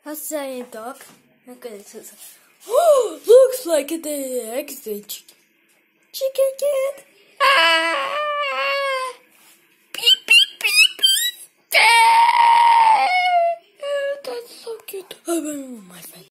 giant dog. Look at it. Oh, looks like the eggs. Chekin Cute. Ah! Beep beep beep beep. That's so cute. Oh, my friend.